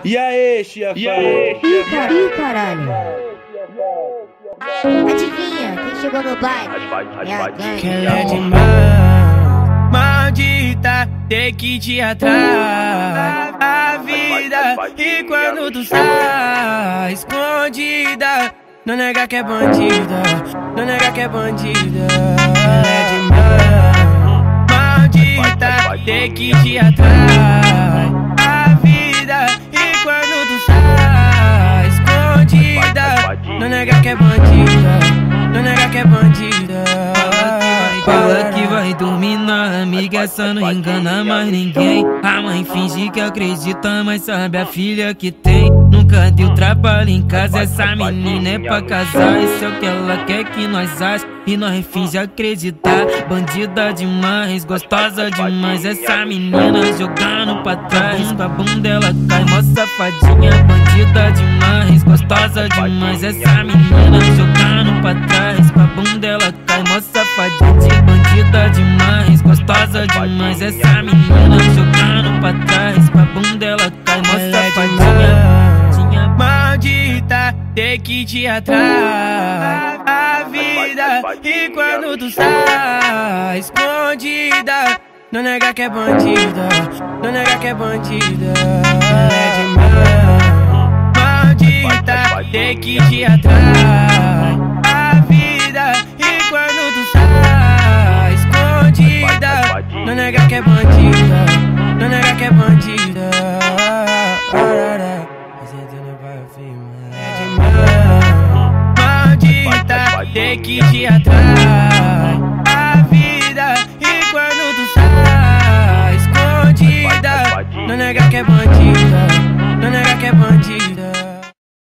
E aí, chia, E aí, Ih, caralho. Adivinha quem chegou no baile? É a gangue. que ela é demais, maldita, tem que te atrás a vida. E quando tu sai escondida, não nega que é bandida, não nega que é bandida. Ela é demais, maldita, tem que te atrás a vida. E quando tu sai escondida, não nega que é bandida, não nega que é bandida. Fala que vai dormir na amiga, essa não engana mais ninguém. A mãe finge que acredita, mas sabe a filha que tem. Nunca deu trabalho em casa, essa menina é pra casar. Isso é o que ela quer que nós ache e nós finge acreditar. Bandida demais, gostosa demais, essa menina jogando pra trás. Com a bunda ela cai, mó safadinha. Bandida demais, gostosa demais, essa menina jogando pra trás. Com a bunda ela cai, mó safadinha. Bandida demais, gostosa demais, essa menina jogando pra trás. Com a bunda ela cai, mó safadinha. Maldita, tem que te atrás a vida. E quando tu sai escondida, não nega que é bandida, não nega que é bandida. Ela é demais, maldita, tem que te atrás a vida. E quando tu sai escondida, não nega que é bandida, não nega que é bandida. É demais, maldita, tem que te atrás